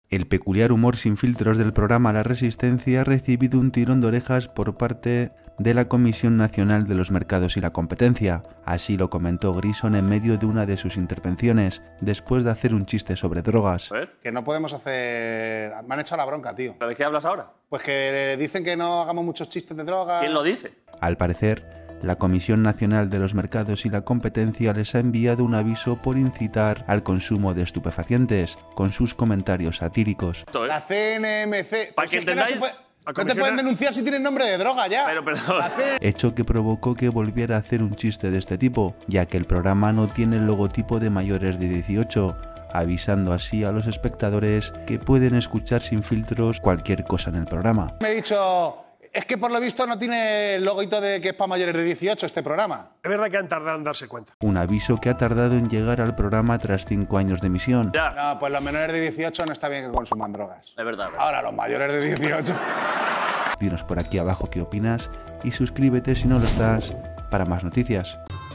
El peculiar humor sin filtros del programa La Resistencia ha recibido un tirón de orejas por parte de la Comisión Nacional de los Mercados y la Competencia. Así lo comentó Grison en medio de una de sus intervenciones, después de hacer un chiste sobre drogas. Que no podemos hacer... Me han echado la bronca, tío. ¿Pero de qué hablas ahora? Pues que dicen que no hagamos muchos chistes de drogas. ¿Quién lo dice? Al parecer, la Comisión Nacional de los Mercados y la Competencia les ha enviado un aviso por incitar al consumo de estupefacientes, con sus comentarios satíricos. La CNMC... Para que entendáis... No te pueden denunciar si tienes nombre de droga ya. Pero perdón. Hecho que provocó que volviera a hacer un chiste de este tipo, ya que el programa no tiene el logotipo de mayores de 18, avisando así a los espectadores que pueden escuchar sin filtros cualquier cosa en el programa. Me he dicho... Es que por lo visto no tiene el logoito de que es para mayores de 18 este programa. Es verdad que han tardado en darse cuenta. Un aviso que ha tardado en llegar al programa tras 5 años de emisión. Ya. No, pues los menores de 18 no está bien que consuman drogas. Es verdad. Ahora los mayores de 18... Dinos por aquí abajo qué opinas y suscríbete si no lo estás para más noticias.